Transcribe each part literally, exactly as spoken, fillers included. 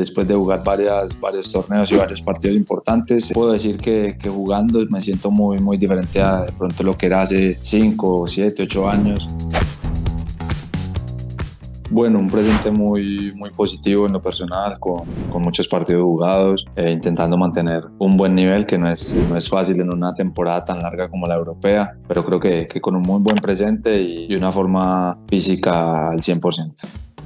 después de jugar varias, varios torneos y varios partidos importantes, puedo decir que, que jugando me siento muy, muy diferente a de pronto lo que era hace cinco, siete, ocho años. Bueno, un presente muy, muy positivo en lo personal, con, con muchos partidos jugados, eh, intentando mantener un buen nivel, que no es, no es fácil en una temporada tan larga como la europea, pero creo que, que con un muy buen presente y, y una forma física al cien por ciento.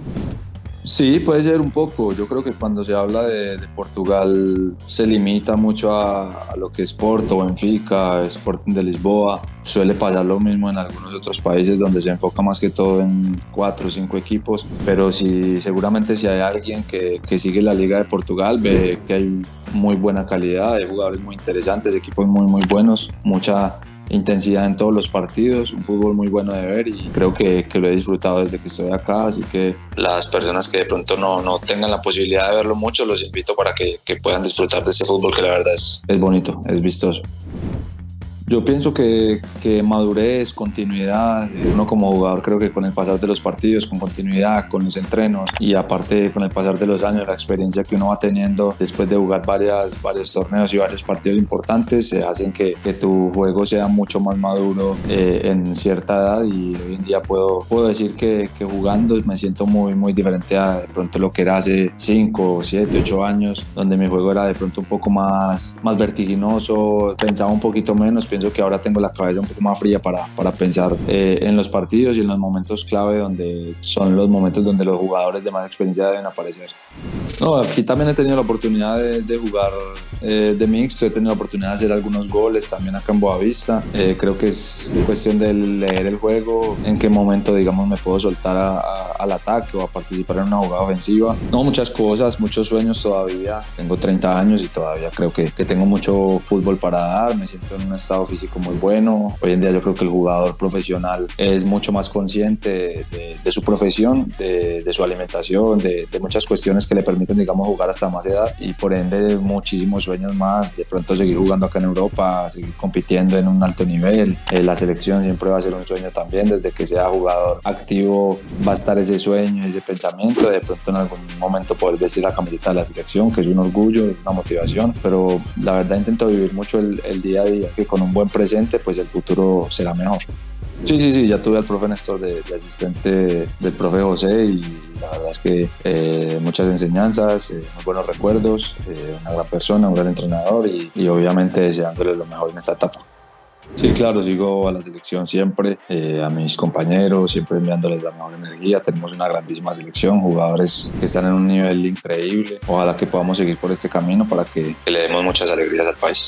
Sí, puede ser un poco. Yo creo que cuando se habla de, de Portugal se limita mucho a, a lo que es Porto, Benfica, Sporting de Lisboa. Suele pasar lo mismo en algunos otros países donde se enfoca más que todo en cuatro o cinco equipos, pero sí, seguramente si hay alguien que, que sigue la Liga de Portugal ve que hay muy buena calidad, hay jugadores muy interesantes, equipos muy muy buenos, mucha intensidad en todos los partidos, un fútbol muy bueno de ver y creo que, que lo he disfrutado desde que estoy acá, así que las personas que de pronto no, no tengan la posibilidad de verlo mucho, los invito para que, que puedan disfrutar de ese fútbol que la verdad es, es bonito, es vistoso. Yo pienso que, que madurez, continuidad, uno como jugador creo que con el pasar de los partidos, con continuidad, con los entrenos y aparte con el pasar de los años, la experiencia que uno va teniendo después de jugar varias, varios torneos y varios partidos importantes, eh, hacen que, que tu juego sea mucho más maduro eh, en cierta edad y hoy en día puedo, puedo decir que, que jugando me siento muy, muy diferente a de pronto lo que era hace cinco, siete, ocho años, donde mi juego era de pronto un poco más, más vertiginoso, pensaba un poquito menos. Pienso que ahora tengo la cabeza un poco más fría para, para pensar eh, en los partidos y en los momentos clave, donde son los momentos donde los jugadores de más experiencia deben aparecer. No, aquí también he tenido la oportunidad de, de jugar eh, de mixto, he tenido la oportunidad de hacer algunos goles también acá en Boavista. Eh, creo que es cuestión de leer el juego, en qué momento, digamos, me puedo soltar a, a, al ataque o a participar en una jugada ofensiva. No, muchas cosas, muchos sueños todavía. Tengo treinta años y todavía creo que, que tengo mucho fútbol para dar, me siento en un estado físico muy bueno. Hoy en día yo creo que el jugador profesional es mucho más consciente de, de, de su profesión, de, de su alimentación, de, de muchas cuestiones que le permiten, digamos, jugar hasta más edad y por ende muchísimos sueños más, de pronto seguir jugando acá en Europa, seguir compitiendo en un alto nivel. Eh, la selección siempre va a ser un sueño también, desde que sea jugador activo va a estar ese sueño, ese pensamiento de pronto en algún momento poder vestir la camiseta de la selección, que es un orgullo, es una motivación, pero la verdad intento vivir mucho el, el día a día, que con un buen presente pues el futuro será mejor. Sí, sí, sí, ya tuve al profe Néstor de, de asistente del profe José y la verdad es que eh, muchas enseñanzas, eh, muy buenos recuerdos, eh, una gran persona, un gran entrenador y, y obviamente deseándole lo mejor en esta etapa. Sí, claro, sigo a la selección siempre, eh, a mis compañeros, siempre enviándoles la mejor energía. Tenemos una grandísima selección, jugadores que están en un nivel increíble. Ojalá que podamos seguir por este camino para que, que le demos muchas alegrías al país.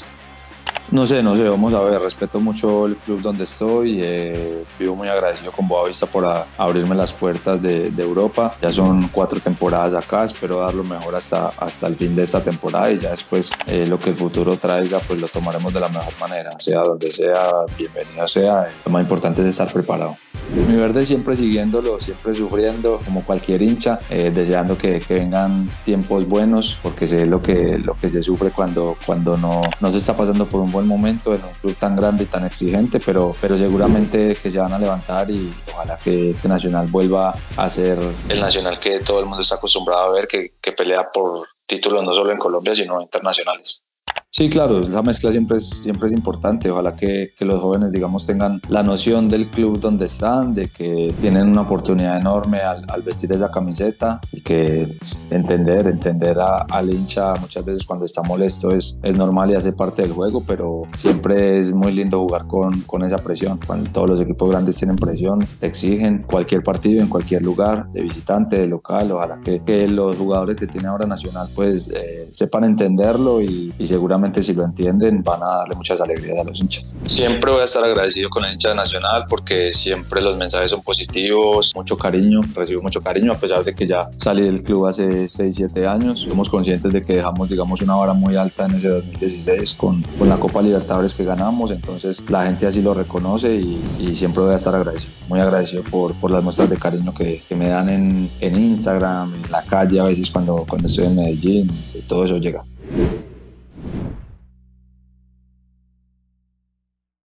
No sé, no sé, vamos a ver, respeto mucho el club donde estoy, eh, vivo muy agradecido con Boavista por a, abrirme las puertas de, de Europa. Ya son cuatro temporadas acá, espero dar lo mejor hasta, hasta el fin de esta temporada y ya después eh, lo que el futuro traiga pues lo tomaremos de la mejor manera, sea donde sea, bienvenido sea, lo más importante es estar preparado. Mi verde siempre siguiéndolo, siempre sufriendo como cualquier hincha, eh, deseando que, que vengan tiempos buenos porque sé lo que, lo que se sufre cuando, cuando no, no se está pasando por un buen momento en un club tan grande y tan exigente, pero, pero seguramente que se van a levantar y ojalá que, que Nacional vuelva a ser el Nacional que todo el mundo está acostumbrado a ver, que, que pelea por títulos no solo en Colombia sino internacionales. Sí, claro, esa mezcla siempre es, siempre es importante. Ojalá que, que los jóvenes, digamos, tengan la noción del club donde están, de que tienen una oportunidad enorme al, al vestir esa camiseta y que pues, entender, entender a, al hincha muchas veces cuando está molesto es, es normal y hace parte del juego, pero siempre es muy lindo jugar con, con esa presión. Cuando todos los equipos grandes tienen presión, te exigen cualquier partido en cualquier lugar, de visitante, de local. Ojalá que, que los jugadores que tiene ahora Nacional pues eh, sepan entenderlo y, y seguramente si lo entienden van a darle muchas alegrías a los hinchas. Siempre voy a estar agradecido con el hincha de Nacional porque siempre los mensajes son positivos, mucho cariño, recibo mucho cariño a pesar de que ya salí del club hace seis siete años. Somos conscientes de que dejamos, digamos, una vara muy alta en ese dos mil dieciséis con, con la Copa Libertadores que ganamos, entonces la gente así lo reconoce y, y siempre voy a estar agradecido, muy agradecido por, por las muestras de cariño que, que me dan en, en Instagram, en la calle a veces cuando, cuando estoy en Medellín, todo eso llega.